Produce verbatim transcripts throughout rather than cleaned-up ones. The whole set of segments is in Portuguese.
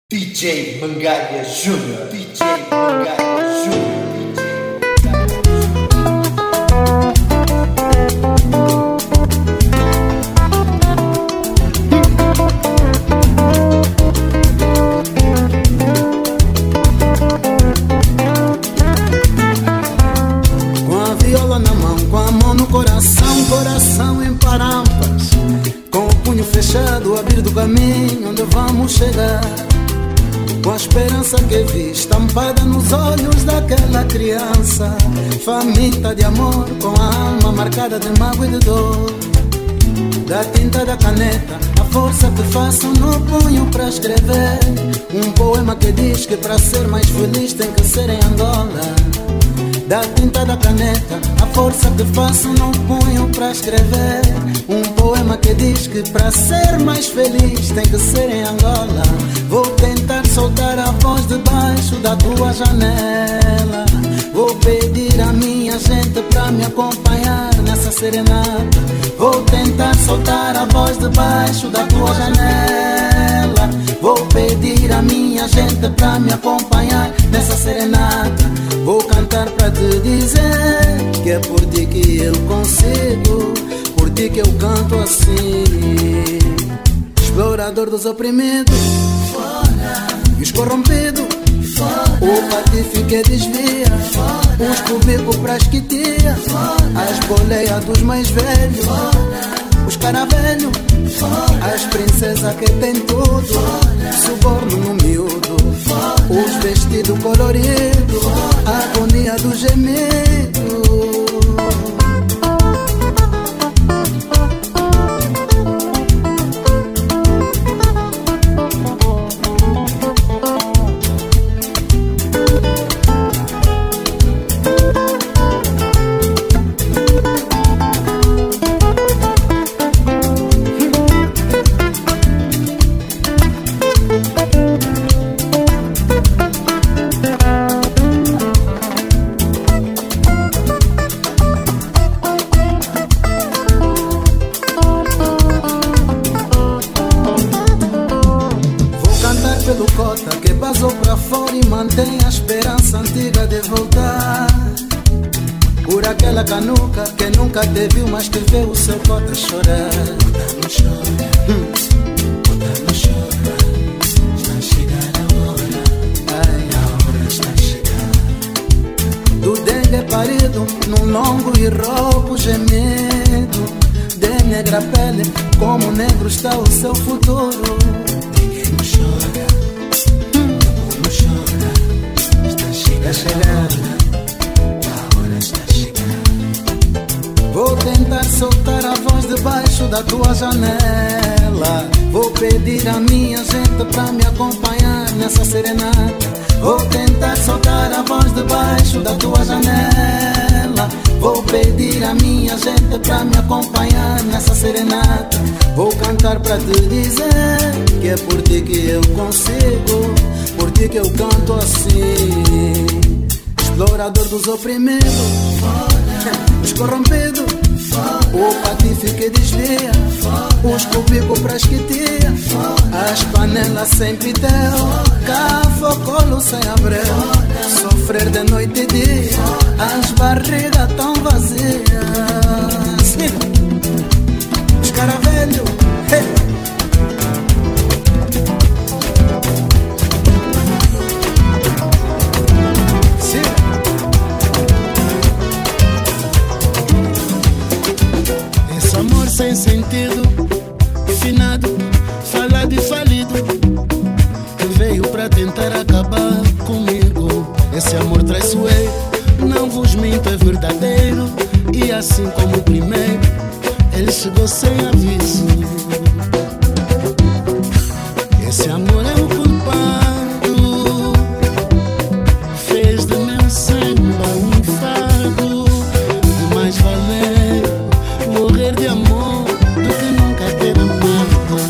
D J Mangaia Júnior, D J Mangaia Júnior. Com a viola na mão, com a mão no coração, coração em parampas, com o punho fechado, abrir do caminho onde vamos chegar. Com a esperança que vi estampada nos olhos daquela criança, faminta de amor, com a alma marcada de mágoa e de dor. Da tinta da caneta, a força que faço no punho para escrever um poema que diz que para ser mais feliz tem que ser em Angola. Da tinta da caneta, a força que faço no punho para escrever um poema que diz que para ser mais feliz tem que ser em Angola. Vou tentar soltar a voz debaixo da tua janela. Vou pedir a minha gente para me acompanhar nessa serenata. Vou tentar soltar a voz debaixo da tua janela. Vou pedir a minha gente para me acompanhar nessa serenata. Vou cantar para te dizer que é por ti que eu consigo, por ti que eu canto assim. Explorador dos oprimidos, fora. E os corrompidos, fora. O patife que desvia, fora. Os cubicos pras que tira, as boleias dos mais velhos, fora. Os caravelhos, fora. As princesas que tem tudo, fora. Suborno no miúdo, fora. Os vestidos coloridos, fora. A agonia do gemido. Pelo cota que vazou pra fora e mantém a esperança antiga de voltar. Por aquela canuca que nunca te viu, mas que vê o seu cota chorar. Cota não chora, hum. Cota não chora, está a chegar a hora. Ai, a hora está a chegar. Do dengue parido num longo e rouco gemido, de negra pele, como negro está o seu futuro. Ninguém não chora. Está chegando, a hora está chegando. Vou tentar soltar a voz debaixo da tua janela. Vou pedir a minha gente pra me acompanhar nessa serenata. Vou tentar soltar a voz debaixo da tua janela. Vou pedir a minha gente pra me acompanhar nessa serenata. Vou cantar pra te dizer que é por ti que eu consigo, por ti que eu canto assim. Explorador dos oprimidos, fora. Os corrompidos, fora. O patife que desvia, fora. Os cubicos pras que tira, fora. As panelas sem pitel, cafocolo sem abreu, fora. Sofrer de noite e dia, fora. As barrigas tão vazias. Os caravelhos, hey. Sem sentido, finado, falado e falido, que veio pra tentar acabar comigo. Esse amor traiçoeiro, não vos minto, é verdadeiro. E assim como o primeiro, ele chegou sem aviso. Esse amor é o culpado, fez de meu samba um fado. De mais valer morrer de amor do que nunca ter amado.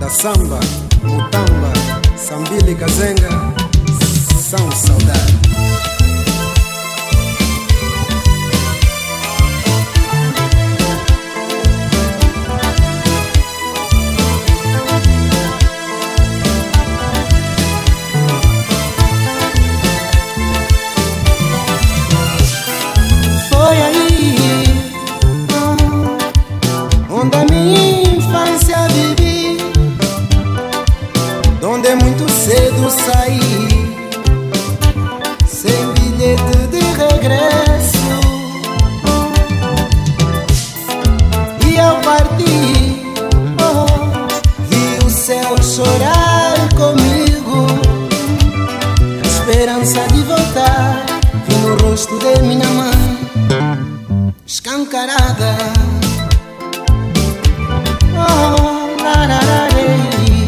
da samba, mutamba, sambili e kazenga são saudade. Foi aí onde a minha infância vivi, onde muito cedo saí, sem bilhete de regresso. E ao partir, oh, vi o céu chorar comigo, a esperança de voltar vi no rosto de minha mãe escancarada. Oh, larararei.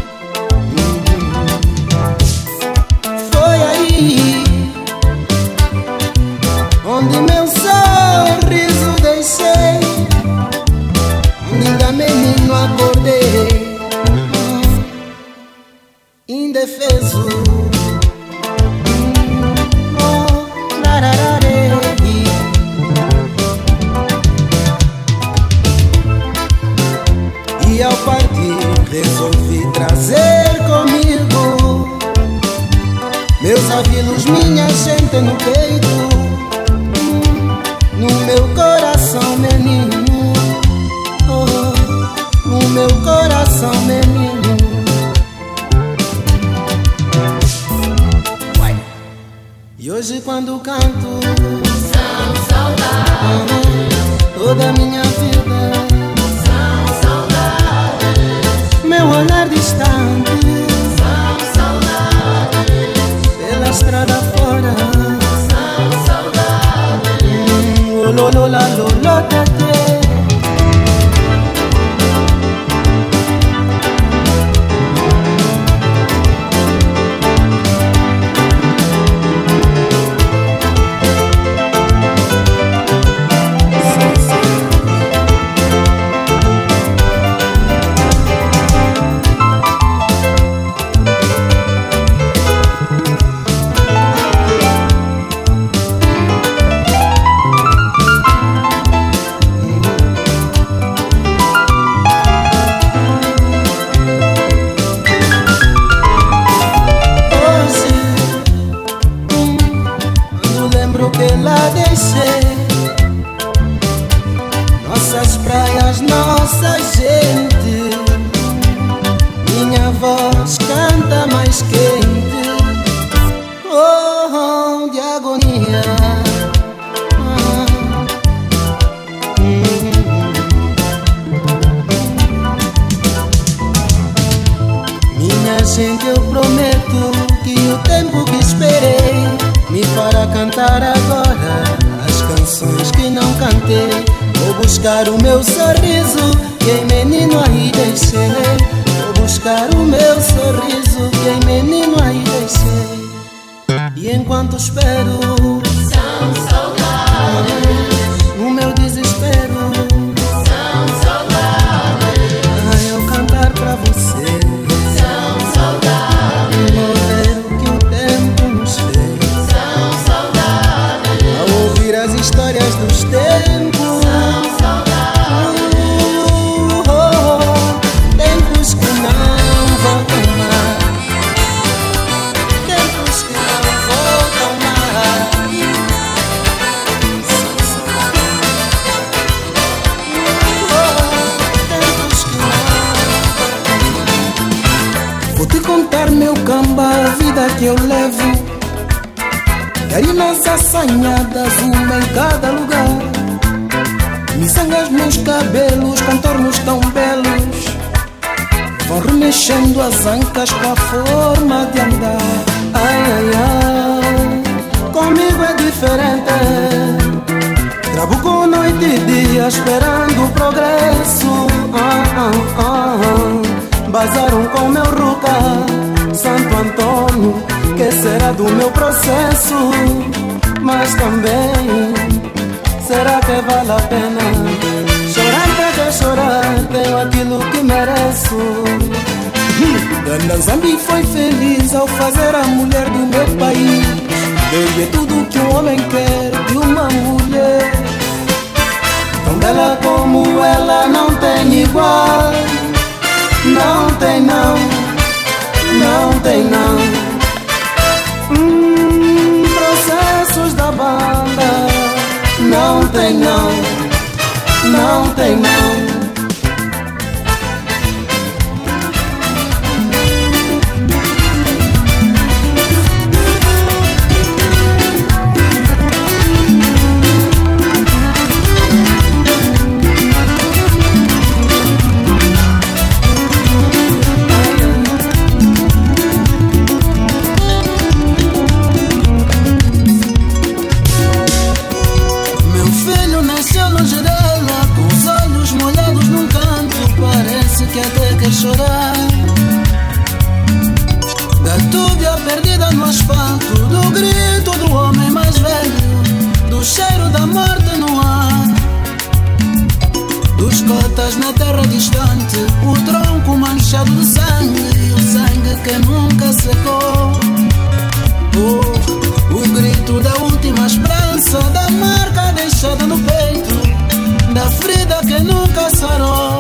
Foi aí onde meu sorriso deixei, onde ainda menino acordei, oh, indefeso. Oh, larararei. E ao partir resolvi trazer comigo meus avilos, minha gente no peito, no meu coração menino, oh, no meu coração menino. Uai. E hoje quando canto são saudades, toda a minha vida, meu olhar distante, são saudades, pela estrada fora, são saudades, hum, oh, lo, lo, la, lo, lo, tate. Nossas praias, nossa gente, minha voz canta mais quente, oh, oh, de agonia. Ah, hum. Minha gente, eu prometo que o tempo que esperei me fará cantar agora as canções que não cantei. Vou buscar o meu sorriso que em menino aí deixei. Vou buscar o meu sorriso que em menino aí deixei. E enquanto espero, são saudades, o meu desespero, são saudades. Ah, eu cantar pra você, são saudades. Morrer o que o tempo nos fez, são saudades. Ao ouvir as histórias dos tempos, meu camba, a vida que eu levo, carinas assanhadas, uma em cada lugar, miçangas nos cabelos, contornos tão belos, vão remexendo as ancas com a forma de andar. Ai, ai, ai, comigo é diferente, trabuco noite e dia esperando o progresso. Ah, ah, ah, bazaram com meu ruca, Santo Antônio, que será do meu processo? Mas também, será que vale a pena chorar pra chorar, tenho aquilo que mereço. Ganda Zambi foi feliz ao fazer a mulher do meu país. Deu-lhe tudo que um homem quer de uma mulher. Tão bela como ela não tem igual. Não tem não, não tem não. Hum, processos da banda. Não tem não, não tem não. Chorar da túbia perdida no asfalto, do grito do homem mais velho, do cheiro da morte no ar, dos cotas na terra distante, o tronco manchado de sangue, o sangue que nunca secou. Oh, o grito da última esperança, da marca deixada no peito, da ferida que nunca sarou.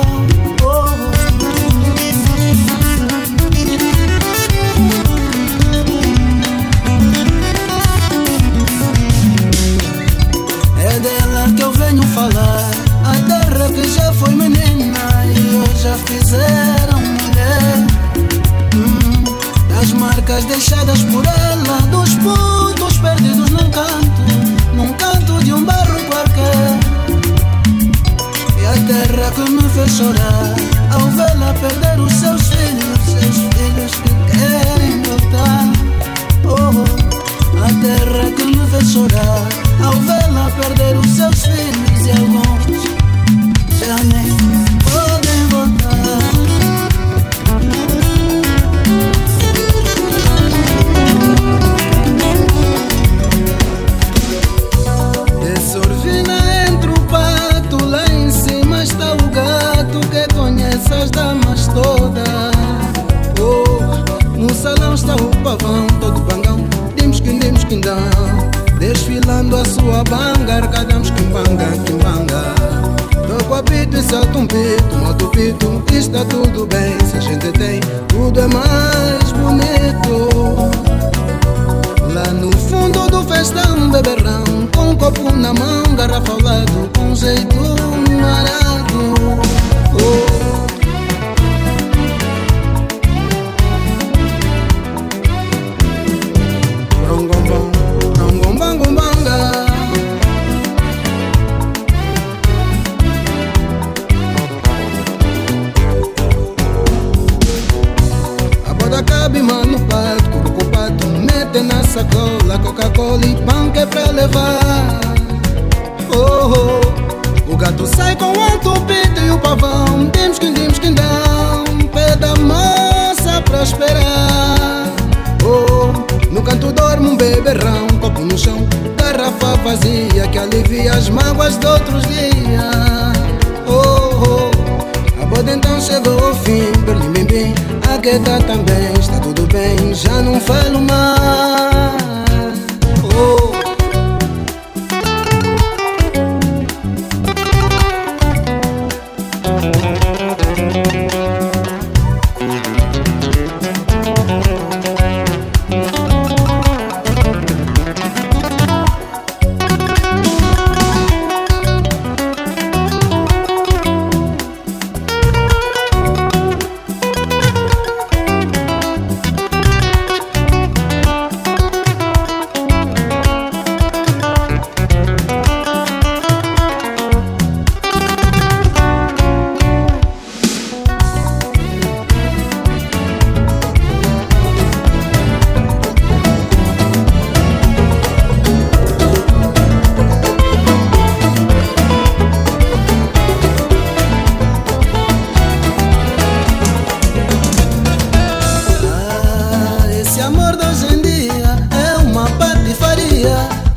Que eu venho falar, a terra que já foi menina e hoje já fizeram mulher. hum, Das marcas deixadas por ela, dos putos perdidos num canto, num canto de um bairro qualquer. E a terra que me fez chorar ao vê-la perder os seus filhos, seus filhos que querem voltar. Oh, a terra que me fez chorar ao vê-la perder os seus filhos, e alguns já nem podem voltar. De Sorvina entre o pato, lá em cima está o gato que conhece as damas todas. Oh, no salão está o pavão, todo bangão, dimos que dimos que dão, desfilando a sua banga, arcadamos quimbanga, quimbanga. Toco a pito e salto um pito, moto pito, está tudo bem. Se a gente tem, tudo é mais bonito. Lá no fundo do festão, beberrão, com um copo na mão, garrafa ao lado, com jeito marado. Oh. No pato, curuco pato, mete na sacola, Coca-Cola e pão que é pra levar. Oh, oh, o gato sai com o alto pito e o pavão, dimos que dimos que dão, pé da moça pra esperar. Oh, no canto dorme um beberrão, copo no chão, garrafa vazia que alivia as mágoas de outros dias. Oh, oh, a boda então chegou ao fim, berlim bim bim. A gueta também está tudo bem, já não falo mais. Oh.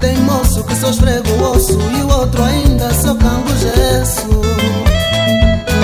só esfrego o osso e o outro ainda só cango gesso.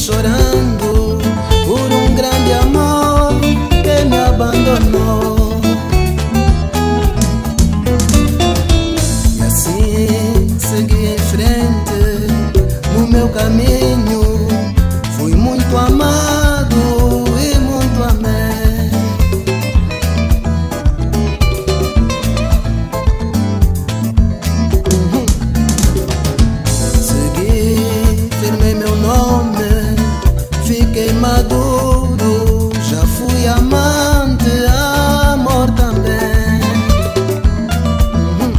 chorando por um grande amor que me abandonou. E assim segui em frente no meu caminho. Fui muito amado e muito amei. Uhum. Segui, firmei meu nome, fiquei maduro. Já fui amante, amor também. Uhum.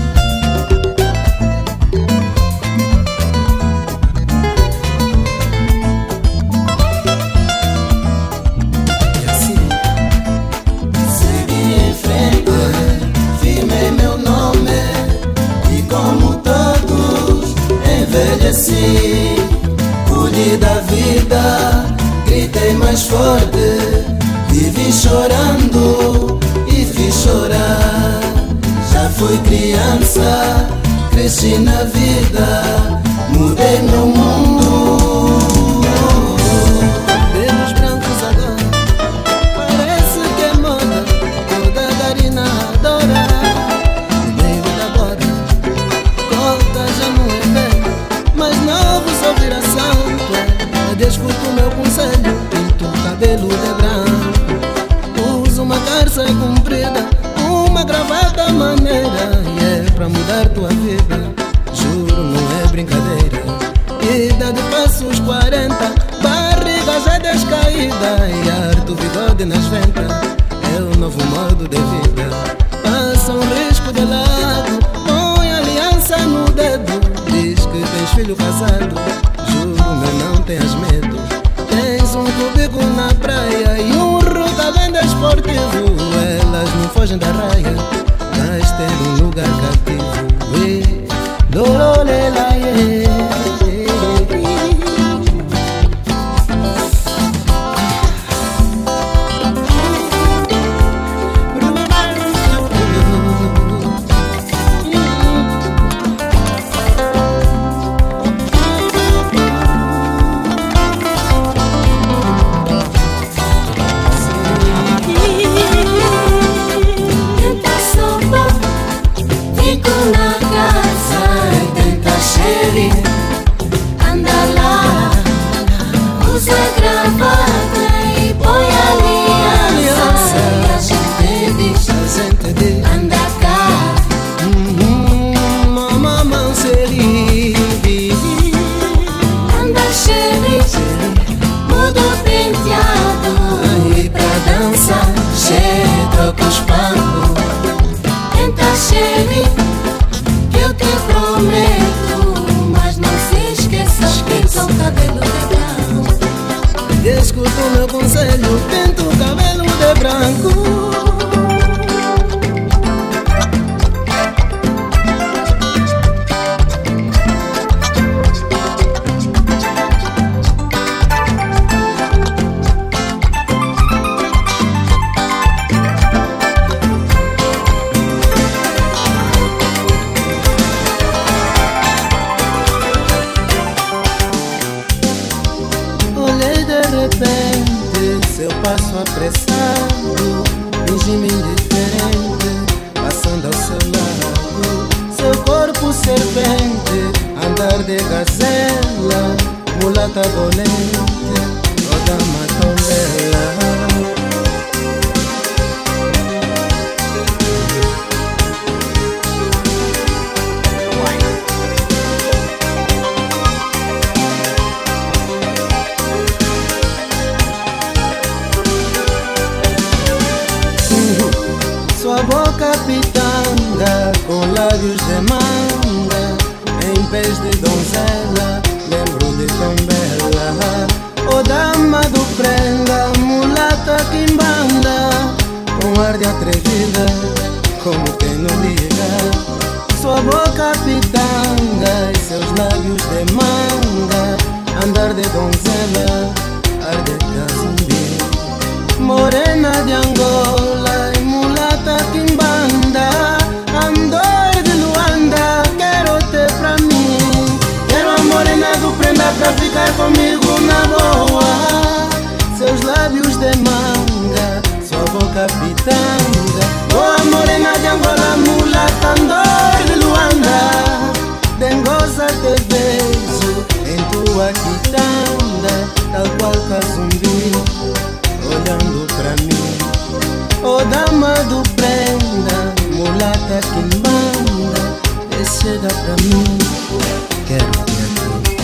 E assim segui em frente, firmei meu nome e como todos envelheci. Colhi da vida, gritei mais forte, vivi chorando e fiz chorar. Já fui criança, cresci na vida, mudei meu mundo. Pelos brancos agora, parece que é moda, toda garina adora. No meio da boda, corta já não é velho, mas novo só vira santo. Eu escuto meu conselho, pinto o cabelo de branco, uso uma calça comprida, uma gravata maneira, e é pra mudar tua vida, juro não é brincadeira. Idade passa os quarenta, barriga já descaída, e ar do bigode nas ventas, é o novo modo de vida. Passa um risco de lado, põe aliança no dedo, diz que tens filho casado, juro meu não tenhas medo. Tens um cubico na praia e um ruta bem desportivo, elas não fogem da raia, mas ter um lugar cativo. E lorolela, yeah. Escuto meu conselho, pinto o cabelo de branco. Olhei de repente, seu passo apressado, fingi-me indiferente, passando ao seu lado. Seu corpo serpente, andar de gazela, mulata dolente, toda matombela. Sua boca pitanga, com lábios de manga, em pés de donzela, lembro de tão bela. Oh dama do prenda, mulata quimbanda, com ar de atrevida, como quem não liga. Sua boca pitanga e seus lábios de manga, andar de donzela, ar de casumbi. Morena de Angola e mulata quimbanda, andor de Luanda, quero ter pra mim. Quero a morena do prenda pra ficar comigo na boca. tua pitanga. Oh morena de Angola, mulata dor de Luanda, dengosa te vejo em tua quitanda, tal qual Kazumbi, olhando pra mim. Oh dama do prenda, mulata que manda, chega pra mim, quero te aqui.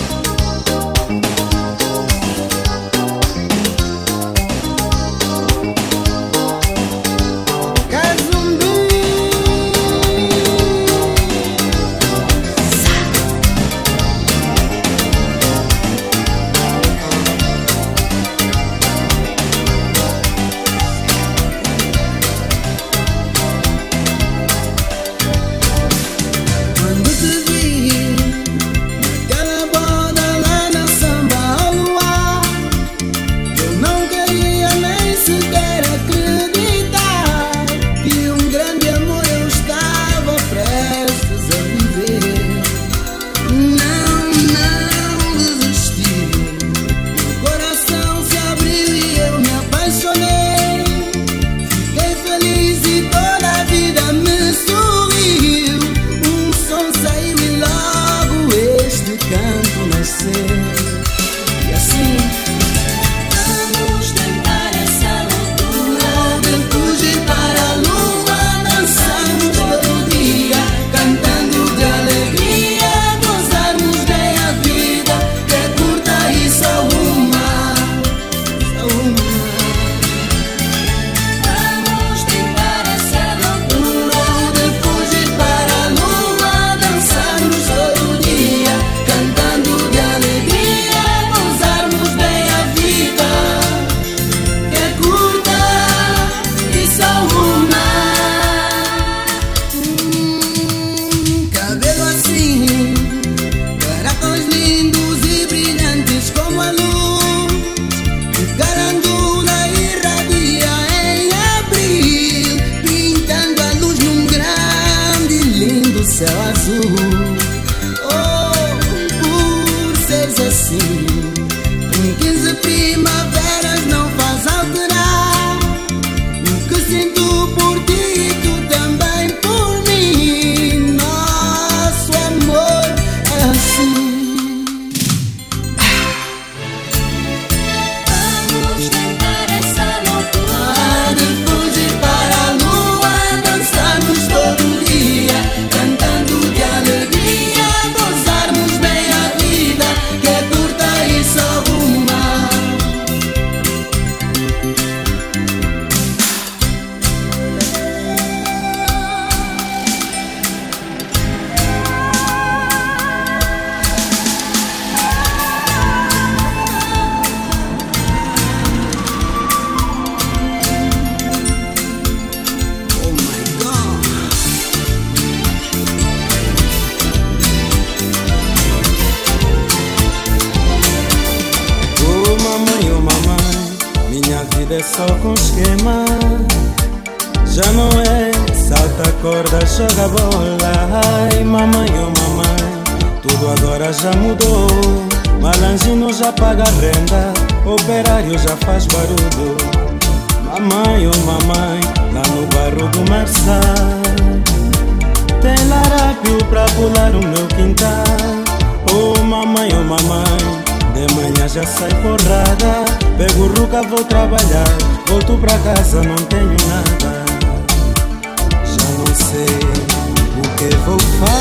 É só com esquema, já não é salta corda, joga bola. Ai mamãe, oh mamãe, tudo agora já mudou. Malanjino já paga renda, operário já faz barulho. Mamãe, oh mamãe, lá no barro do Marçal tem larápio pra pular o meu quintal. Oh mamãe, oh mamãe, de manhã já sai porrada. Pego ruca, vou trabalhar, volto pra casa, não tenho nada. Já não sei o que vou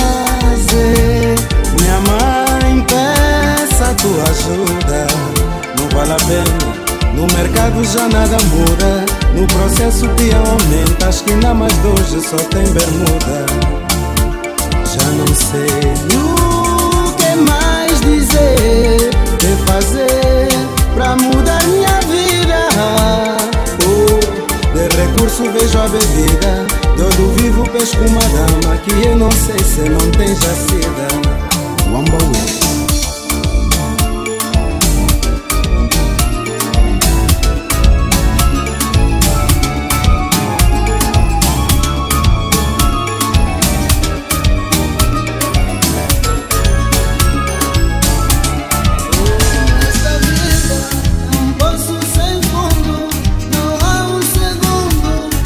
fazer. Minha mãe peça tua ajuda. Não vale a pena, no mercado já nada muda. No processo o peão aumenta, a esquina mais de hoje só tem bermuda. Já não sei o que mais dizer, o que fazer pra mudar minha vida. Oh, de recurso vejo a bebida, de olho vivo pesco uma dama que eu não sei se não tem jacida. Wambaú. Posso sem fundo, não há um segundo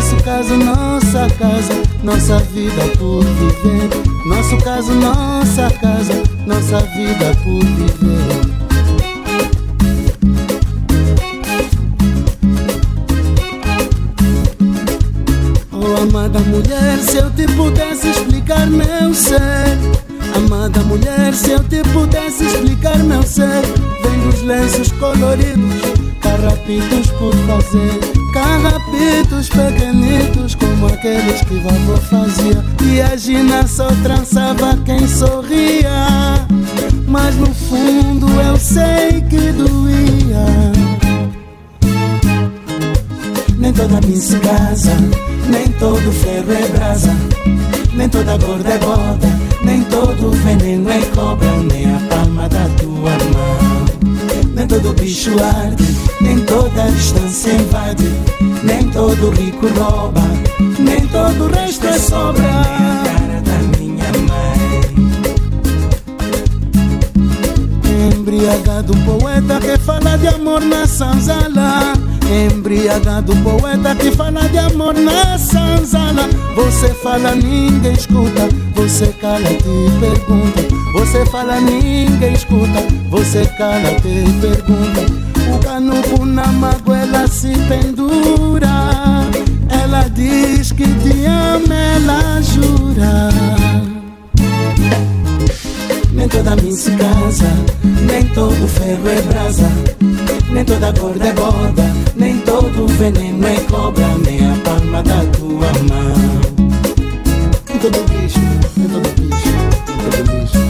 Nosso caso, nossa casa, nossa vida por viver. Nosso caso, nossa casa, nossa vida por viver. Oh, amada mulher, se eu te pudesse explicar meu ser. Amada mulher, se eu te pudesse explicar meu ser. Vem dos lenços coloridos, carrapitos por fazer. Carrapitos pequenitos como aqueles que vovô fazia. E a Gina só trançava quem sorria, mas no fundo eu sei que doía. Nem toda miss casa, nem todo ferro é brasa, nem toda gorda é boda, nem todo veneno é cobra, nem a palma da tua mão. Nem todo bicho arde, nem toda distância invade, nem todo rico rouba, nem todo resto é sobra. Nem a cara da minha mãe. Embriagado poeta que fala de amor na sanzala. Embriagado poeta que fala de amor na sanzala. Você fala, ninguém escuta, você cala, te pergunta. Você fala, ninguém escuta, você cala, te pergunta. O canuco na mágoa ela se pendura. Ela diz que te ama, ela jura. Nem toda miss casa, nem todo ferro é brasa, nem toda gorda é boda, nem todo veneno é cobra, nem a palma da tua mão. Nem todo bicho, nem todo bicho, nem todo bicho.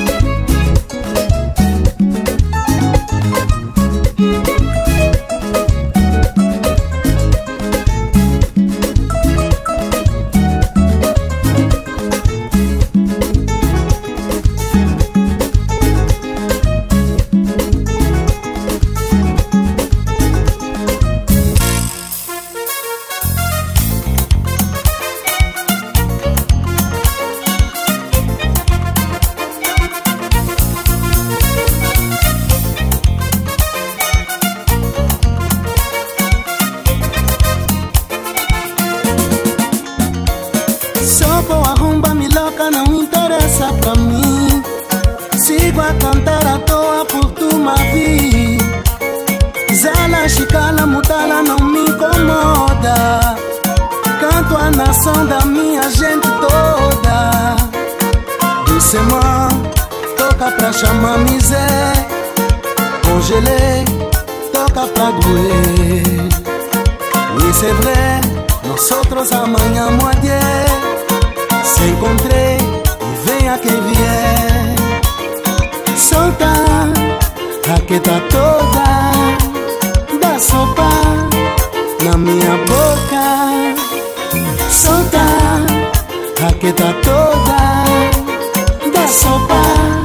Chicala, mudala, não me incomoda. Canto a nação da minha gente toda. Doucement, toca pra chamar misé. Congelé, toca pra doer. Oui, c'est vrai, nosotros amanhã moadier. Se encontrei e venha quem vier. Solta a que tá toda. Sopa na minha boca. Solta a que tá toda da sopa.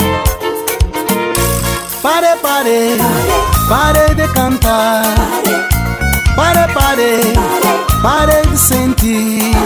Pare, pare, pare de cantar. Pare, pare, pare de sentir.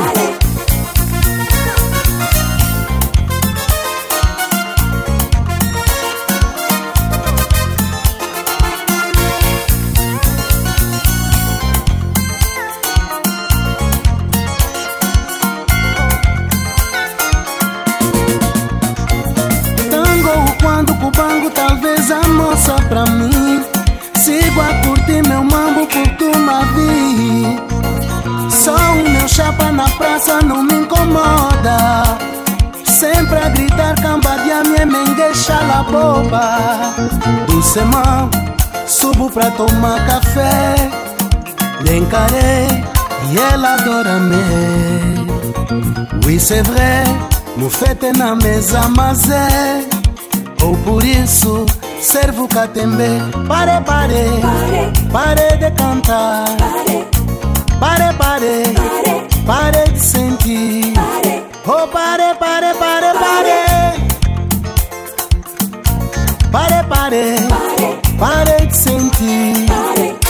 Talvez a moça pra mim. Sigo a curtir meu mambo por tu me vi. Só o meu chapa na praça não me incomoda. Sempre a gritar cambadia minha mengueixa la boba. Doucement, subo pra tomar café. Lhe encarei e ela adora-me. Oui, c'est vrai, no fete na mesa, mas é ou por isso servo catembe. Pare, pare, pare, pare de cantar. Pare, pare, pare, pare, pare de sentir. Pare. Oh, pare, pare, pare, pare. Pare, pare, pare, pare de sentir. Pare.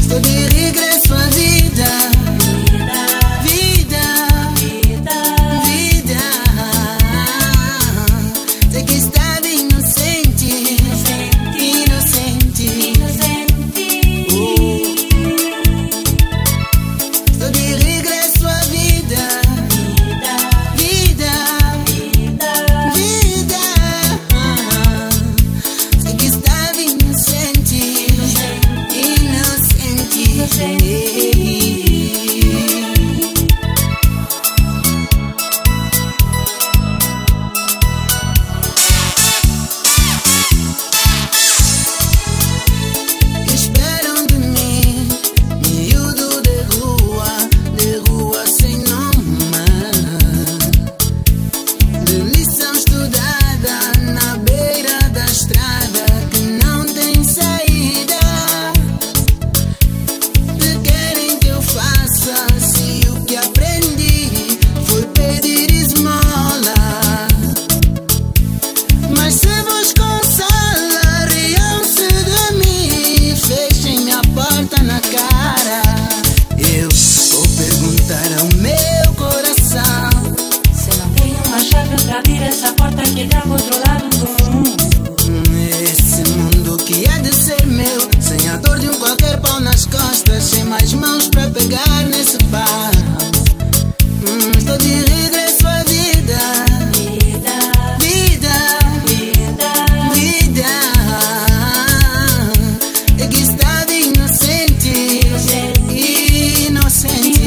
Estou de regresso à vida. Vida, vida, vida. Sei que estava inocente, inocente, inocente. Estou de regresso à vida. Vida, vida, vida. Sei que estava inocente, inocente, inocente. Esperam de mim, miúdo de rua, de rua sem nome, de lição estudada na beira da estrada que não tem saída. Que querem que eu faça se o que aprendi foi pedir esmola? Mas se vos consola, riam-se de mim, fechem a porta na cara. Eu vou perguntar ao meu coração. Se não tem uma chave pra abrir essa porta que dá pro outro lado do mundo. Esse mundo que há de ser meu, sem a dor de um qualquer pau nas costas, sem mais mãos pra pegar nesse pau. Hum, estou de regresso à vida. Vida, Vida, vida, vida. É que estava inocente, inocente.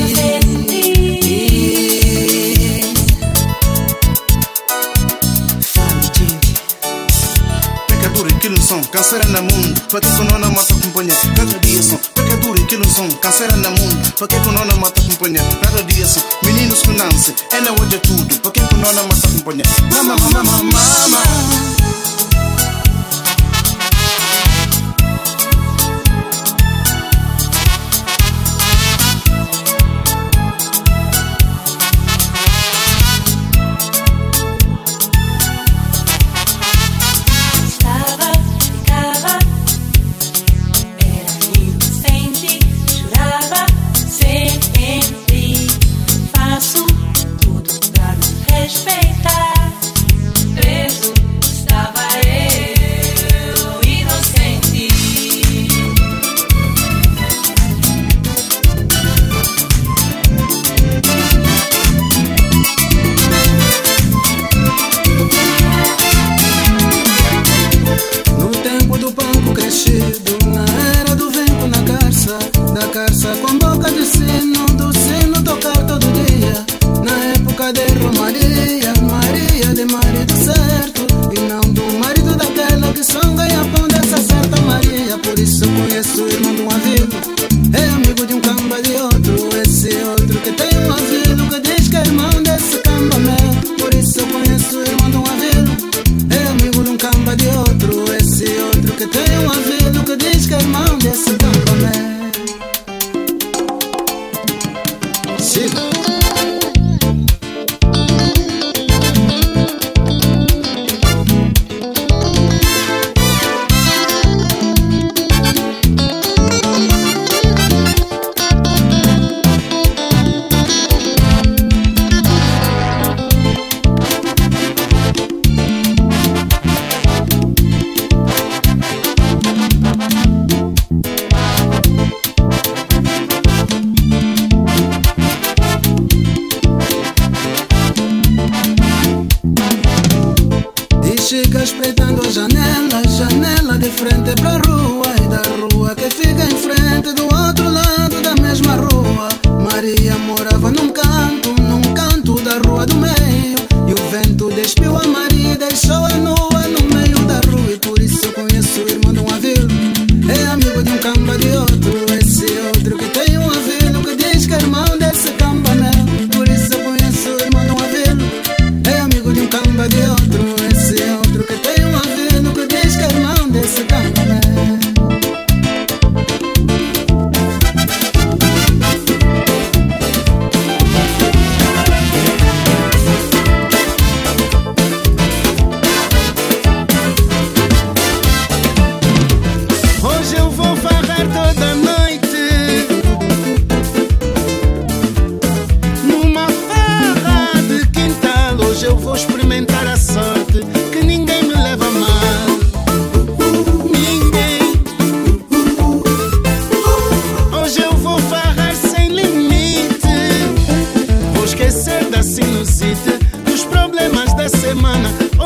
Fala, gente. Pecador e que não são, canseira no mundo. Para que que não mata companhia? Cada dia são. Pecador e que não são, canseira no mundo. Para que que não mata companhia? Cada dia são. Meninos que nascem, é na hoje é tudo. Para que que não mata companhia? Mama, mama, mama, mama. estava, ficava, era inocente, chorava sempre. Faço tudo pra me respeitar. Preso estava eu.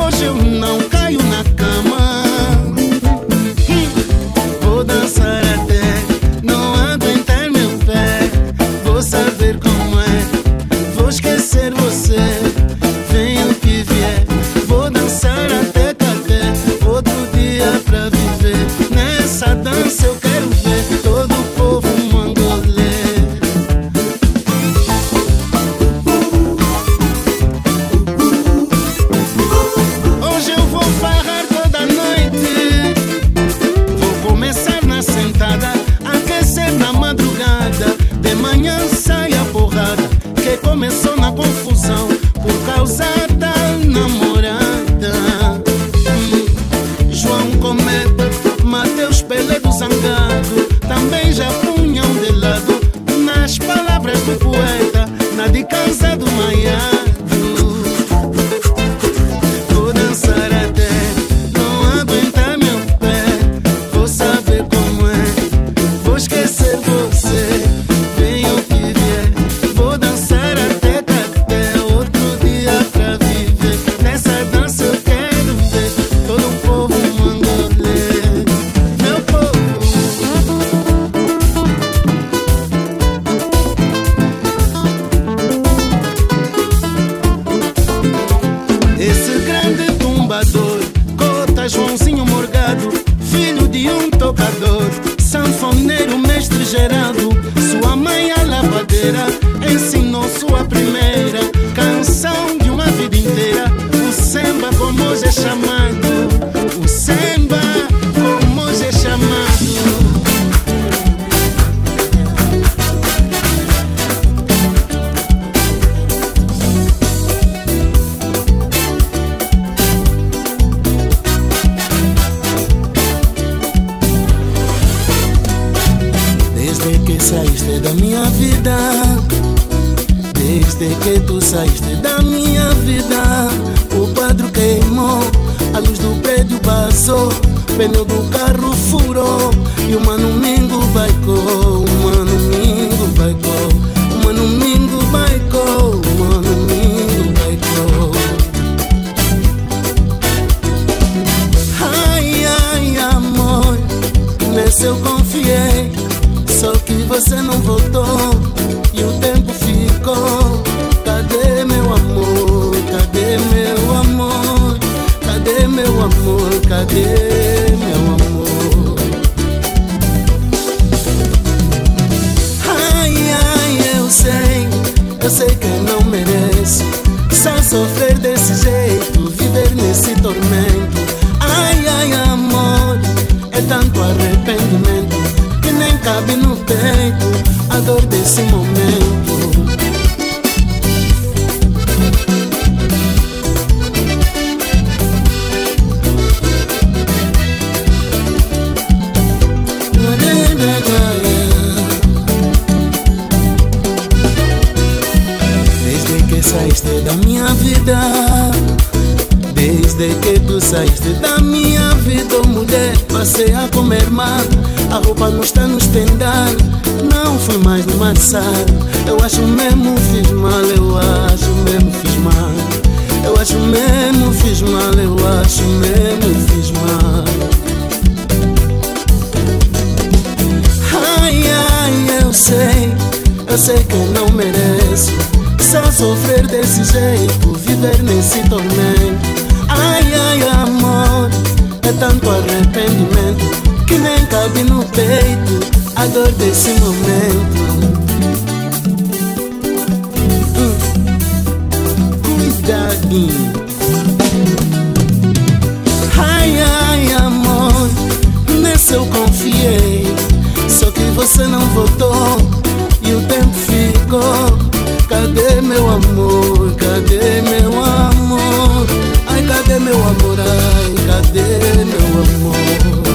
Hoje eu não caio na cama. Hum, vou dançar até não aguentar meu pé. Vou saber como é, vou esquecer você. Venha o que vier, vou dançar até cadê. Outro dia pra viver, nessa dança eu quero ver todo o povo mangolê. Hoje eu vou farrar toda noite. Vou começar na sentada, aquecer na madrugada. De manhã sai a porrada, que começou na confusão por causa da namorada. hum. João Cometa, Mateus Peledo Zangado também já punham de lado. Nas palavras do poeta, na de casa do Maiado. Vou dançar até não aguentar meu pé. Vou saber como é, vou esquecer você. Venha o que vier, vou dançar até até outro dia pra viver. Nessa dança eu quero ver todo o povo mangolê. Meu povo. Esse grande tumbador, Cota Joãozinho Morgado, filho de um tocador, sanfoneiro mestre Geraldo. Sua mãe a lavadeira ensinou sua primeira canção de uma vida inteira. O samba como hoje é chamado, o samba como hoje é chamado. Desde que saíste da minha vida, desde que tu saíste da minha vida, o quadro queimou, a luz do prédio passou, pneu do carro furou e o mano Mingo baicou, o mano Mingo baicou, o mano Mingo baicou, o mano Mingo baicou. Ai, ai, amor, nesse eu confiei. Só que você não voltou e o tempo ficou. Cadê meu amor? Cadê meu amor? Cadê meu amor? Cadê meu amor? Ai, ai, eu sei, eu sei que não mereço só sofrer desse jeito, viver nesse tormento. Ai, ai, amor, é tanto arrependimento que nem cabe no peito a dor desse momento. Desde que saíste da minha vida, desde que tu saíste da minha vida, oh mulher, passei a comer mal. A roupa não está no estendal, não fui mais no marçal. Eu acho mesmo fiz mal, eu acho mesmo fiz mal. Eu acho mesmo fiz mal, eu acho mesmo fiz mal. Ai, ai, eu sei, eu sei que não mereço só sofrer desse jeito, viver nesse tormento. Ai, ai, amor, é tanto arrependimento que nem cabe no peito a dor desse momento. hum. Cuidadinho. Ai, ai, amor, nesse eu confiei. Só que você não voltou e o tempo ficou. Cadê meu amor? Cadê meu amor? Ai, cadê meu amor? Ai, cadê meu amor?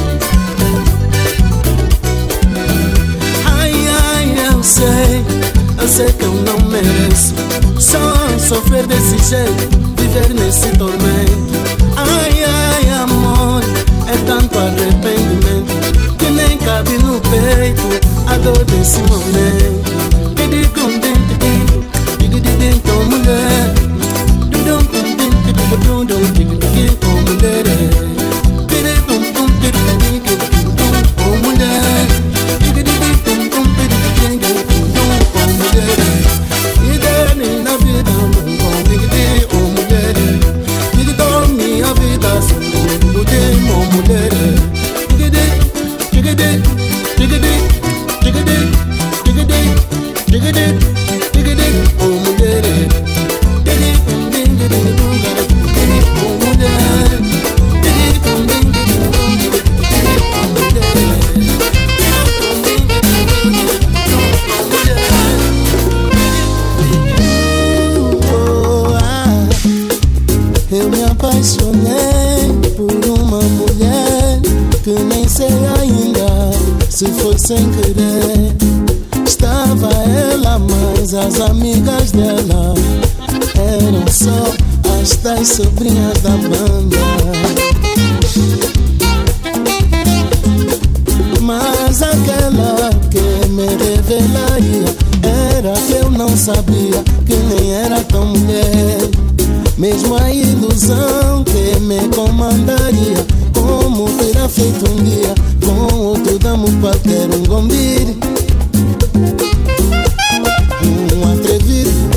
Ai, ai, eu sei, eu sei que eu não mereço só sofrer desse jeito, viver nesse tormento. Ai, ai, amor, é tanto arrependimento que nem cabe no peito a dor desse momento. Digo, digo, digo, digo, digo, mulher. Eu me apaixonei por uma mulher que nem sei ainda se foi sem querer. Estava ela, mas as amigas dela eram só as tais sobrinhas da banda. Mas aquela que me revelaria era que eu não sabia que nem era tão mulher. Mesmo a ilusão que me comandaria, como terá feito um dia com outro damo qualquer um gombire, um atrevido.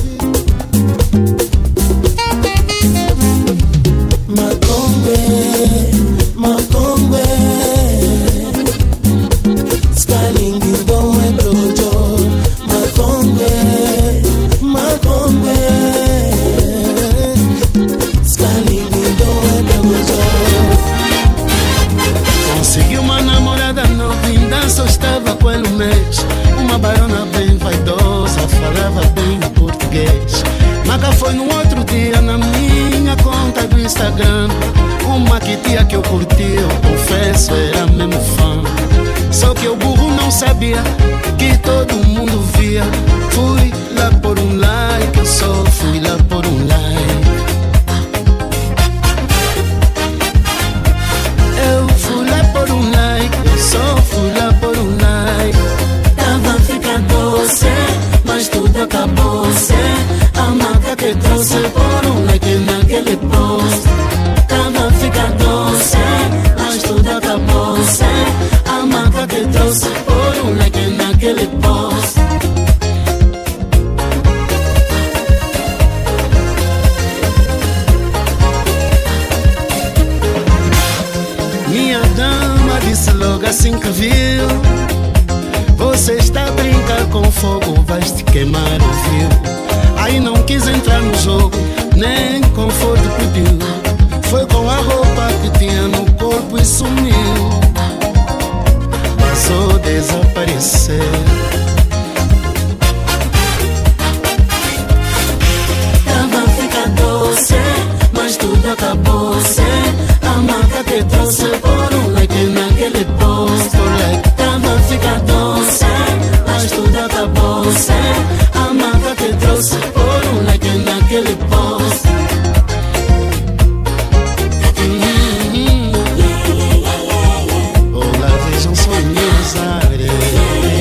Macombe, Macombe, Scaling bom é brojo. Macombe, Macombe, consegui uma namorada novinha, só estava com ele um mês. Uma baiana bem vaidosa, falava bem português. Maca foi no outro dia na minha conta do Instagram. Uma que tia que eu curti, eu confesso, era mesmo fã. Só que o burro não sabia que todo mundo via. Fui lá por um like, eu só fui lá por um like. Só fui lá por um like. Tava a ficar doce, mas tudo acabou-se. A maca que trouxe por um like naquele post. Tava a ficar doce, mas tudo acabou-se. A maca que trouxe por um like naquele post. Minha dama disse logo assim que viu: você está a brincar com fogo, vais te queimar o fio. Aí não quis entrar no jogo, nem conforto pediu. Foi com a roupa que tinha no corpo e sumiu. Passou a desaparecer. Tava a ficar doce, mas tudo acabou-se. A maca que trouxe por um like naquele post. Tava a ficar doce, mas tudo acabou-se. A maca que trouxe por um like naquele post. Hum, olá, vejam só meus ares.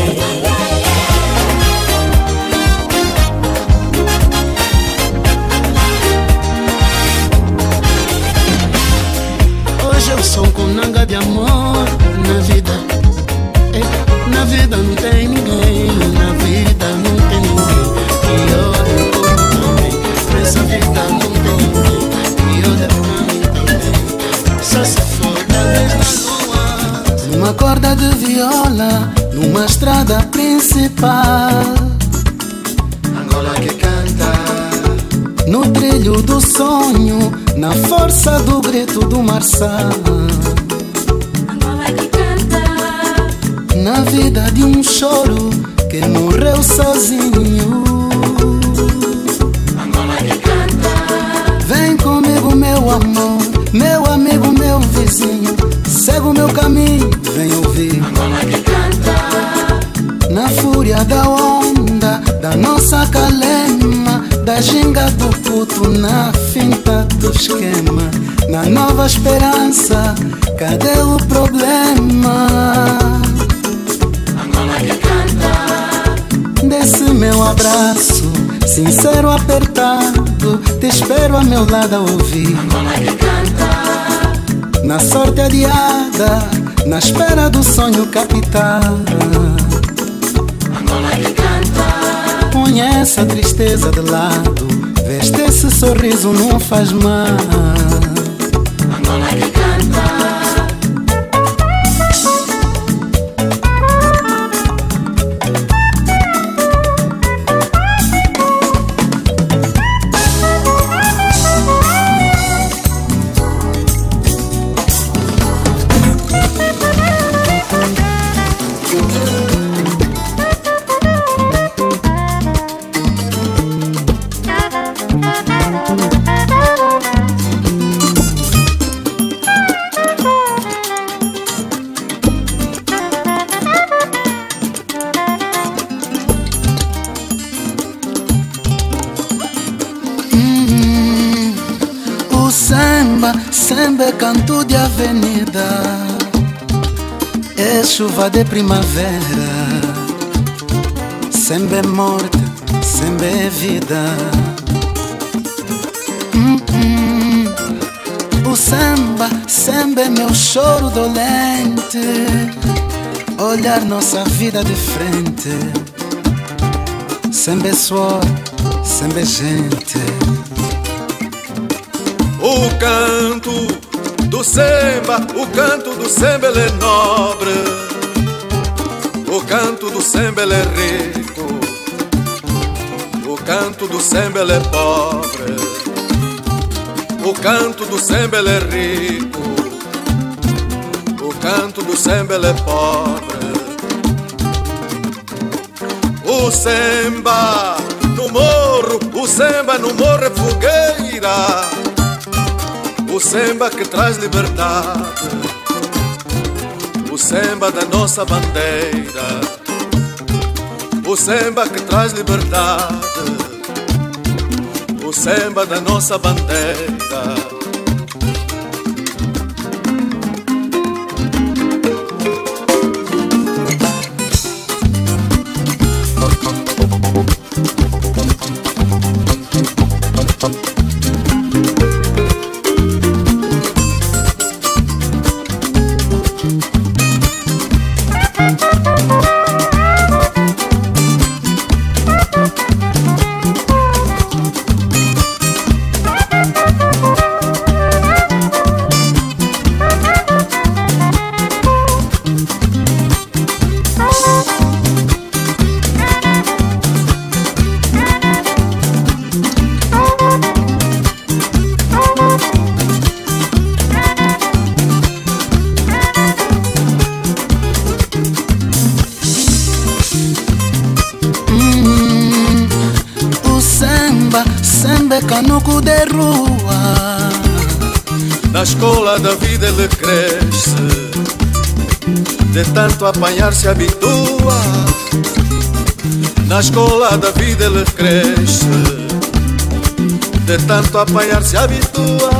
Hoje eu sou com nanga de amor na vida. É, na vida não tem ninguém, na vida não tem ninguém que olhe por mim. Nessa vida não tem ninguém que olhe por mim também. Só se for da vez na lua. Numa corda de viola, numa estrada principal, Angola que canta. no trilho do sonho, na força do grito do marçal. Angola que canta. Na vida de um choro que morreu sozinho. Angola que canta. Vem comigo, meu amor, meu amigo, meu vizinho. Segue o meu caminho, vem ouvir. Angola que canta. Na fúria da onda, da nossa calema, da ginga do puto, na finta do esquema. Na nova esperança, cadê o problema? Angola que canta. Desse meu abraço, sincero apertado, canto, te espero a meu lado a ouvir. Angola que canta, na sorte adiada, na espera do sonho capital. Angola que canta, Conhece a tristeza de lado, veste esse sorriso, não faz mal. Angola que canta. Samba é canto de avenida, é chuva de primavera. Samba é morte, samba é vida. hum, hum. O samba, samba é meu choro dolente, olhar nossa vida de frente. Samba é suor, samba é gente. O canto do samba, o canto do samba ele é nobre. O canto do samba ele é rico. O canto do samba ele é pobre. O canto do samba ele é rico. O canto do samba ele é pobre. O samba no morro, o samba no morro é fogueira. O samba que traz liberdade, o samba da nossa bandeira. O samba que traz liberdade, o samba da nossa bandeira. Canuco de rua, na escola da vida ele cresce, de tanto apanhar se habitua. Na escola da vida ele cresce, de tanto apanhar se habitua.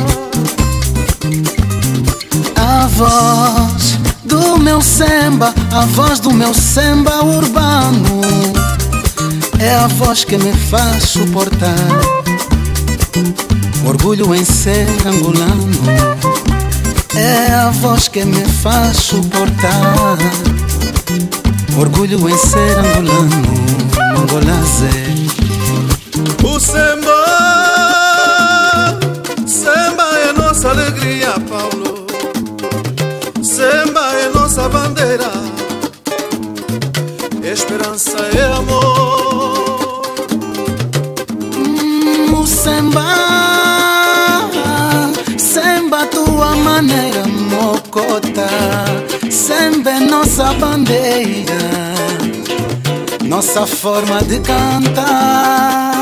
A voz do meu samba, a voz do meu samba urbano, é a voz que me faz suportar orgulho em ser angolano. É a voz que me faz suportar orgulho em ser angolano. Angolazé. O samba, samba é nossa alegria, Paulo. Samba é nossa bandeira. Esperança é amor. hum, O samba, samba tua maneira mocota. Samba é nossa bandeira, nossa forma de cantar.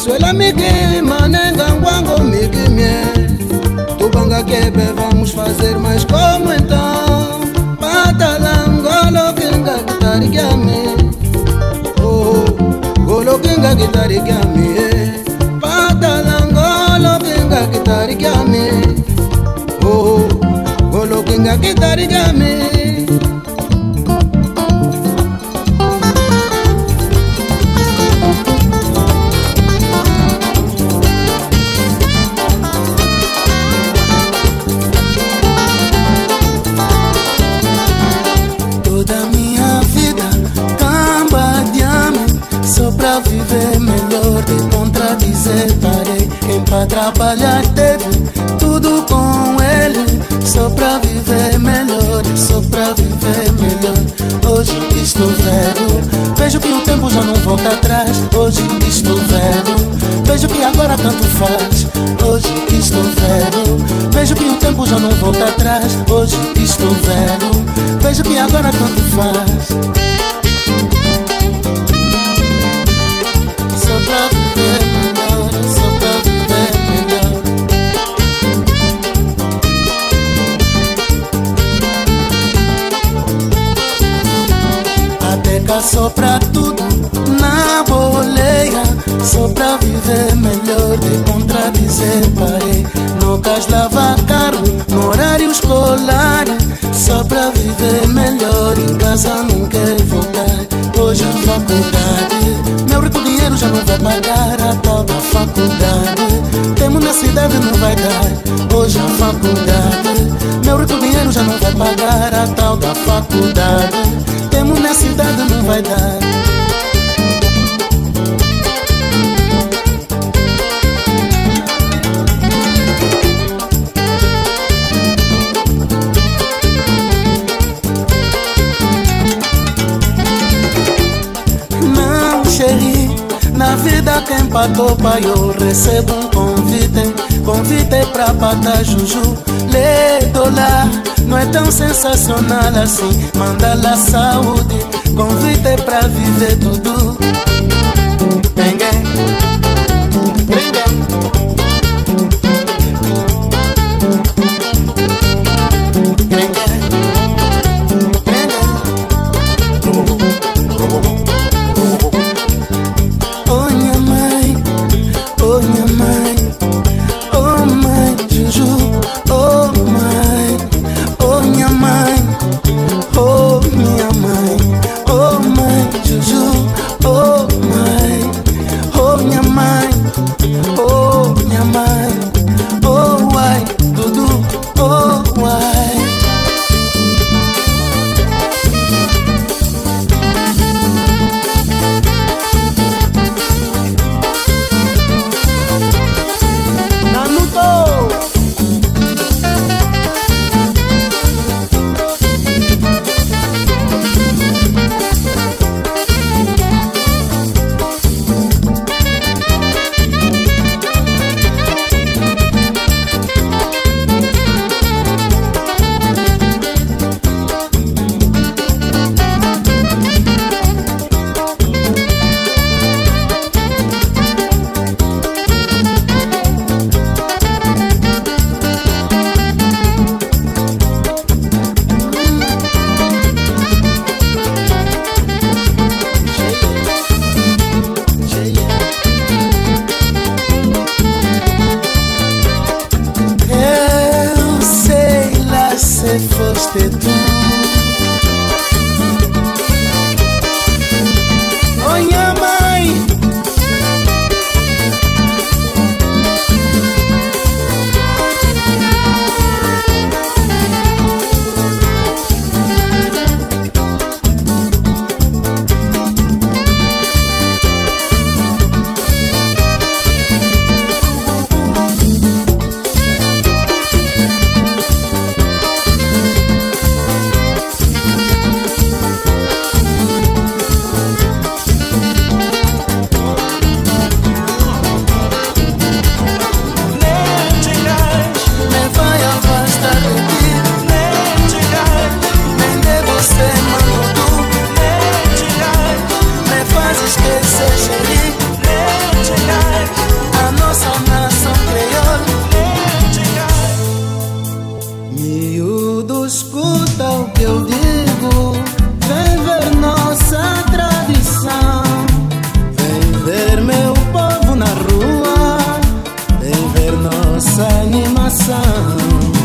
Suela miki manenga ngwango miki mie. Tubanga kebe vamos fazer mais como então. Patalangolo kinga kitari kiame. Oh, golo kinga kitari kiame. Patalangolo kinga kitari kiame. Oh, golo kinga kitari kiame. Viver melhor, te contradizer parei. Quem pra trabalhar teve tudo com ele. Só pra viver melhor, só pra viver melhor. Hoje estou velho, vejo que o tempo já não volta atrás. Hoje estou velho, vejo que agora tanto faz. Hoje estou velho, vejo que o tempo já não volta atrás. Hoje estou velho, vejo que agora tanto faz. Só pra viver melhor, só pra viver melhor. A teca sopra tudo na boleia. Só pra viver melhor, de contradizer parei. No cas lavar carro, no horário escolar. Só pra viver melhor, em casa não quero voltar. Hoje a faculdade, meu rico dinheiro já não vai pagar a tal da faculdade. Temos na cidade, não vai dar. Hoje a faculdade, meu rico dinheiro já não vai pagar a tal da faculdade. Temos na cidade, não vai dar. Na vida quem patou pai eu recebo um convite. Convite pra patar juju, lê dólar. Não é tão sensacional assim, manda lá saúde. Convite pra viver tudo. Bengue, brinca. Oh, minha coração,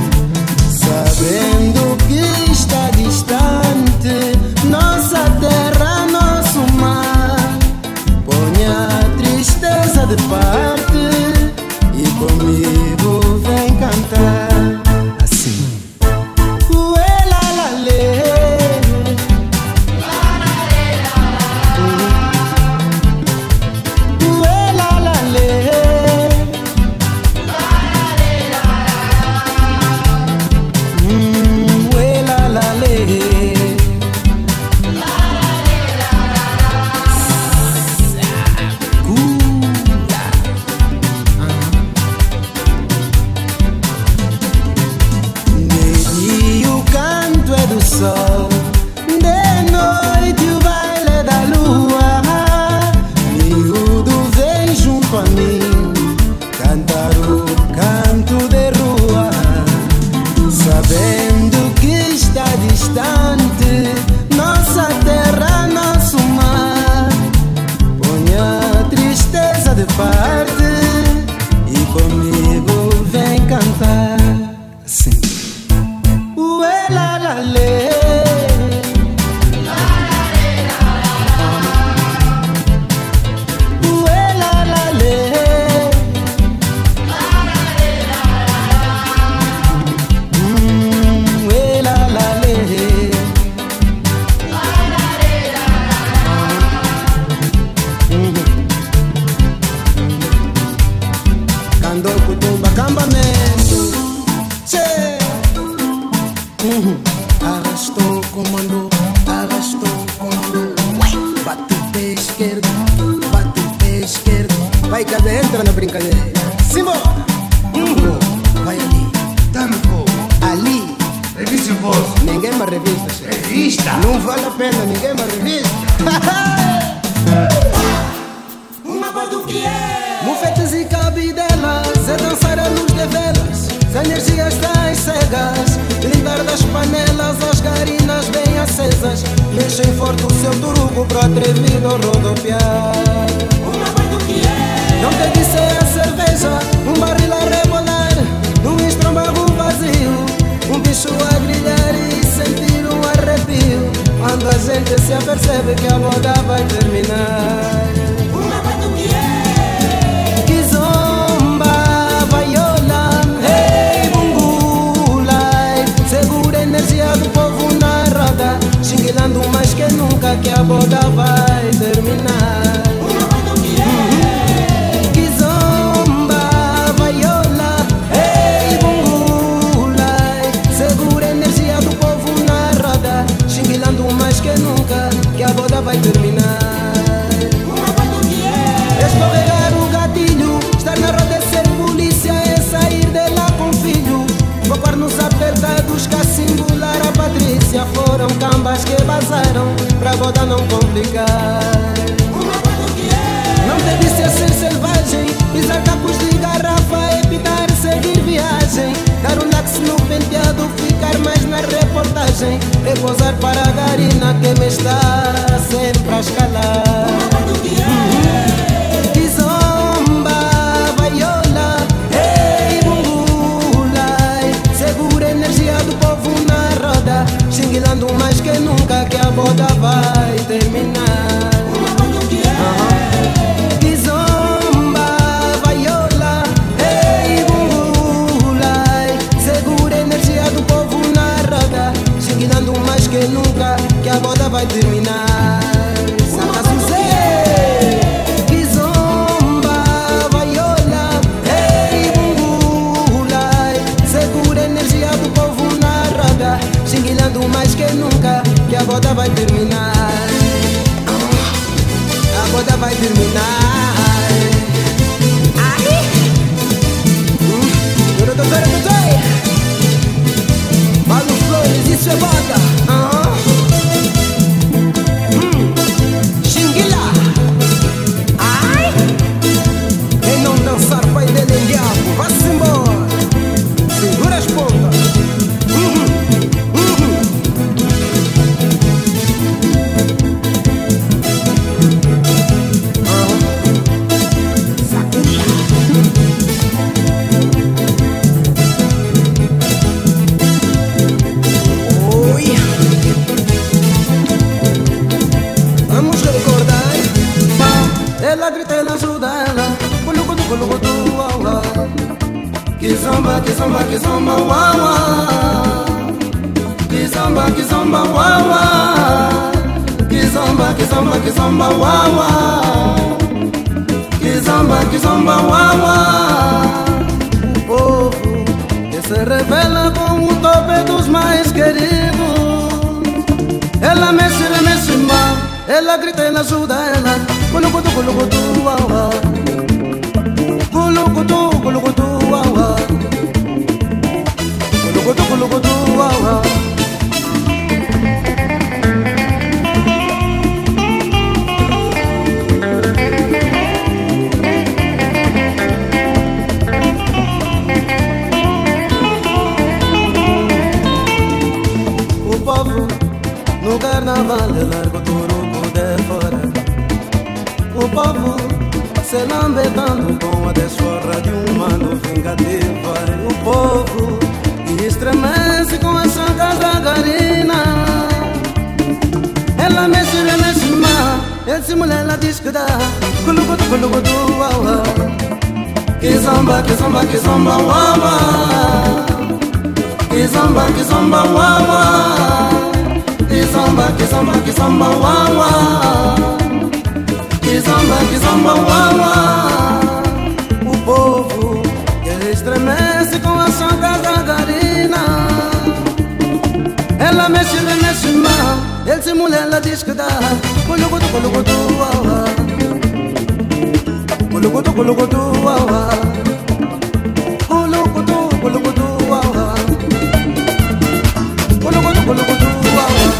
sabendo que está distante nossa terra, nosso mar. Põe a tristeza de parte e comigo vem cantar assim. Ué, la, la, lê. Ué, la, la, lê. Hum, ué, la, la, lê. Sol, de noite o baile da lua, miúdo vem junto a mim cantar o canto de rua, sabendo que está distante nossa terra, nosso mar. Põe a tristeza de parte e comigo vem cantar assim. Ué, la, la, lê. Ué, la, la, lê. Hum, ué, la, la, lê. Cando cutumba cambamento, che. Uhum. Arrastou, comandou, arrastou, comandou. Bate o pé esquerdo, bate o pé esquerdo. Vai, cadê? Entra na brincadeira. Simbora! Uhum. Vai ali. Dá-me fogo. Ali. Revista o bolso. Ninguém me revista, chefe. Revista. Não vale a pena, ninguém me revista. Uma batuquia. Mufetes e cabidelas, é dançar a luz de velas. Se a energia está em cegas, lindar das panelas, as garinas bem acesas, mexem forte o seu turugo pro atrevido rodopiar. Uma batuquia. Não tem que ser a cerveja, um barril a rebolar, num estômago vazio, um bicho a grilhar e sentir um arrepio, quando a gente se apercebe que a moda vai terminar. Uma batuquia. Que zomba, vaiola, hey, bungulai, segura a energia do povo na roda, xinguilando mais que nunca que a boda vai terminar. Que zomba, vaiola, hey, bungulai, segura a energia do povo na roda, xinguilando mais que nunca que a boda vai terminar. Escorregar o gatilho, estar na roda é ser polícia, é sair dela com filho. Focar nos apertados, cacingular a Patrícia. Foram cambas que vazaram pra boda não complicar. Não deve ser ser selvagem, pisar capos de garrafa, evitar seguir viagem, dar um lax no penteado, ficar mais na reportagem, e posar para a garina que me está sempre a escalar. Que zomba, vaiola, hey, bungulai, segura a energia do povo na roda, xinguilando mais que nunca que a boda vai terminar. Uhum. Que zomba, vaiola, hey, bungulai, segura a energia do povo na roda, xinguilando mais que nunca que a boda vai terminar. Santa Suzé. Que uau. Kizomba, kizomba, kizomba, uau, uau. Kizomba, kizomba, uau, uau. Kizomba, kizomba, kizomba, uau, uau. Kizomba, kizomba, uau, uau. O povo que se revela com o tope dos mais queridos. Ela mexe, ela mexe mal, ela grita, ela ajuda, ela culucutu, culucutu, uau, uau. Culucutu, culucutu, uau, uau. Culucutu, culucutu, uau, uau. No carnaval eu largo turuco de fora. O povo se lambetando com a desforra de um mano vingativo. O povo que estremece com as chancas da garina. Ela mexe, ela mexe má, esse mulher ela diz que dá. Culucutu, culucutu, uau, uau. Que zomba, que zomba, que zomba, uau, uau. Que zomba, que zomba, uau, uau. Kizomba, kizomba, kizomba, uau, uau. Kizomba, kizomba, uau, uau. O povo que estremece com a chanca da garina. Ela mexe, ela mexe mal, ele se mulher, ela diz que dá. Culucutu, culucutu, uau, uau. Culucutu, culucutu, uau, uau. Culucutu, culucutu, uau, uau. Culucutu, culucutu, uau, uau.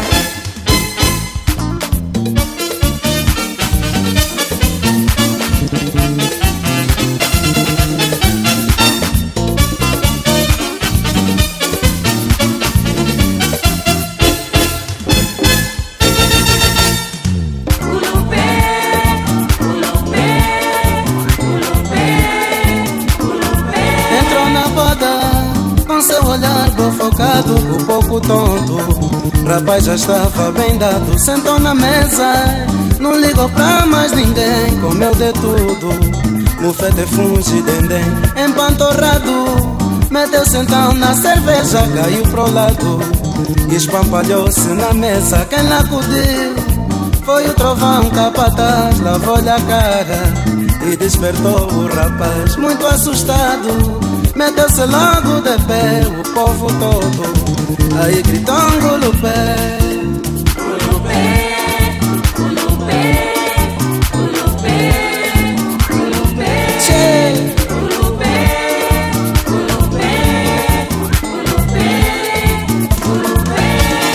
Focado, um pouco tonto. Rapaz já estava bem dado. Sentou na mesa, não ligou pra mais ninguém. Comeu de tudo, mufete, funge, dendém. Empantorrado, meteu-se então na cerveja. Caiu pro lado, espampalhou-se na mesa. Quem lá acudiu foi o trovão capataz. Lavou-lhe a cara e despertou o rapaz. Muito assustado, meteu-se logo de pé, o povo todo aí gritou Ngulupé. Ngulupé, Ngulupé, Ngulupé, Ngulupé. Che. Ngulupé, Ngulupé, Ngulupé, Ngulupé.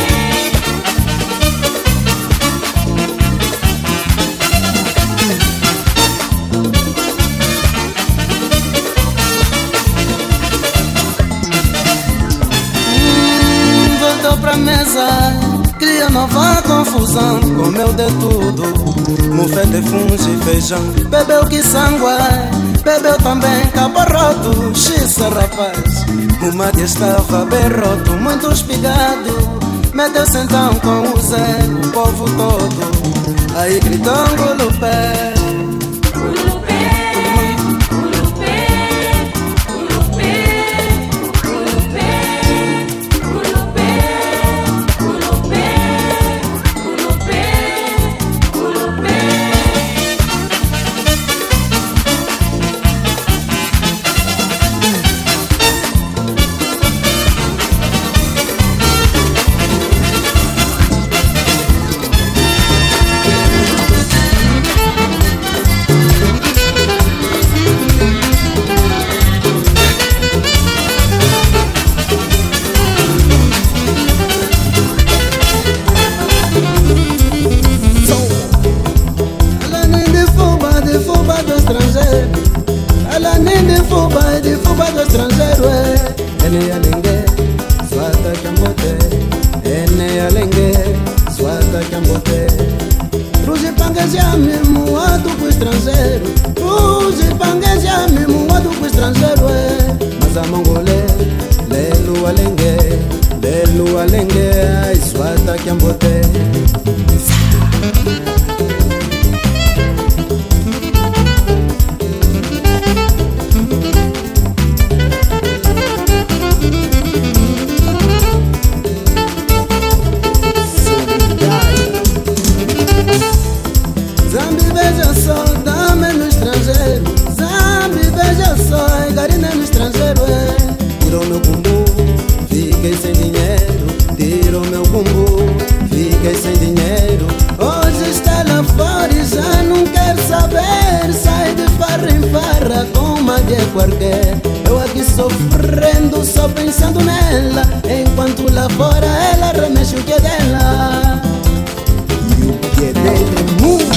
Pra mesa, cria nova confusão. Comeu de tudo, mufete, funge, feijão. Bebeu que sangue, bebeu também caporroto. Xiça, rapaz, o mate estava bem roto, muito espigado. Meteu-se então com o Zé, o povo todo aí gritou Ngulupé. Eu aqui sofrendo, só pensando nela, enquanto lá fora ela remexe o que é dela. E o que é dele é muito.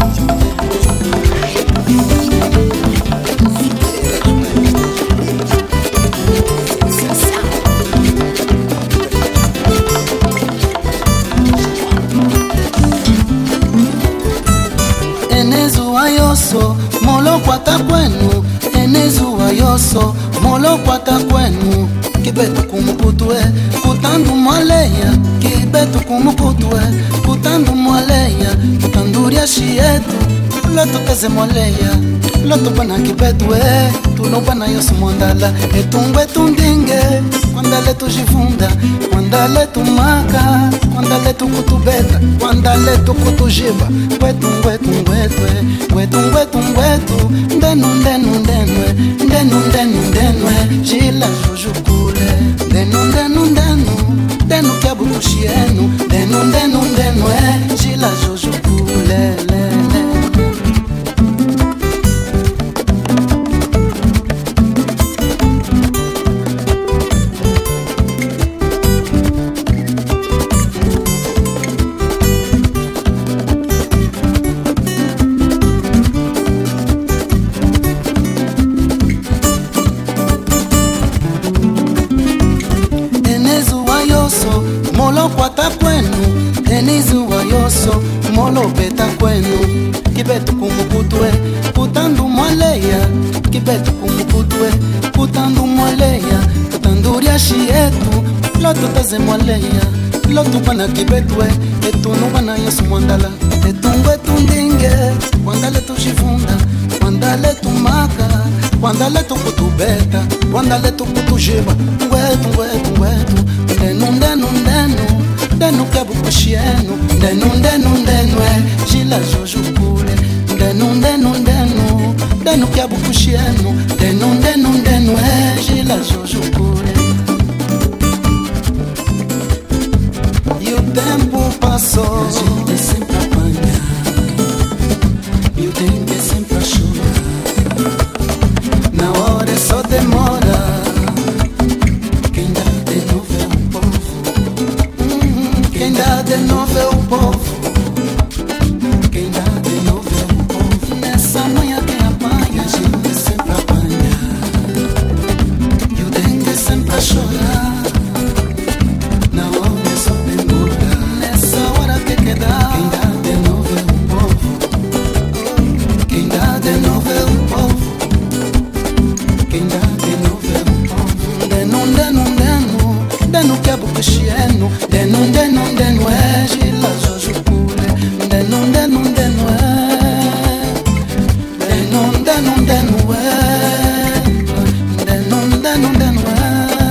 Enezuayoso, moloko atakwenu. Enezuayoso, moloko atakwenu. Kibetu kumukutue, kutandu mwaleya. Kibetu kumukutue, kutandu mwaleya. Kutanduria shietu, loto teze mwaleya. Loto bana kibetue, tulo bana yosu mwandala. Etungwe tundinge, kwandale tujifunda. Kwandale tumaka, kwandale tukutubeta. Kwandale tukutujiba, wetu wetu wetwe. Wetu wetu wetu, ndenu ndenu ndenwe. Ndenu ndenu ndenwe, jila jujukule. Ndenu ndenu ndenu, ndenu kiabu kushienu. Ndenu ndenu ndenwe, jila jujukule. Le, le. Moloko atakwenu, Enezuayoso, molo beta kwenu. Kibetu kumukutwe, kutandu mwaleya. Kibetu kumukutwe, kutandu mwaleya. Kutanduria shietu, loto taze mwaleya. Loto bana kibetwe, etunu bana yosu mwandala. Etungwe tundinge, kwandale tujifunda. Kwandale tumaka, kwandale tukutubeta. Kwandale tukutujiba, ngwetu ngwetu ngwetu. Ndenu ndenu ndenu, ndenu kebu kushienu. Ndenu ndenu ndenu, jila jojukule. Ndenu ndenu ndenu, ndenu kebu kushienu. Ndenu ndenu ndenu, jila jojukule. E o tempo passou, a gente sempre apanha. E o tempo é sempre a chorar. Na hora é só demora. Quem dá de novo é o povo. Quem dá de novo é o povo. Quem dá de novo é o povo. Nessa manhã quem apanha, a gente sempre apanha. E o dengue sempre a chorar. Na hora é só demora. Nessa hora que queda. Quem dá de novo é o povo. Quem dá de novo é o povo. Quem dá de novo é o povo. Denu denu denu, denu kebu kushienu. Denu denu denu é jila jojukule. Denu denu denu é. Denu denu denu é. Denu denu denu é.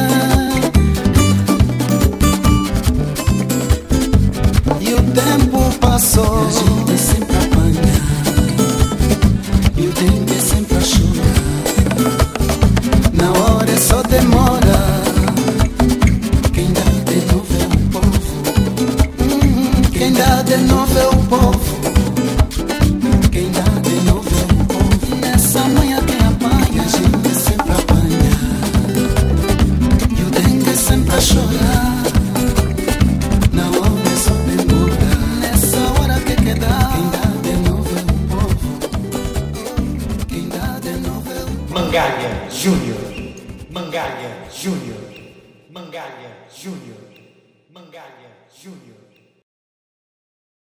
E o tempo passou, a gente sempre apanha. E o tempo é sempre a chorar. Na hora é só demora. Quem dá de novo é o povo. Quem dá de novo é o povo. Quem dá de novo é o povo. Nessa manhã quem apanha, a gente sempre apanha. E o dengue é sempre a chorar. Na hora é só demora. Nessa hora que queda. Quem dá de novo é o povo. Quem dá de novo é o povo. Mangalha Júnior. Mangalha Júnior. Mangalha Júnior. Mangalha Júnior.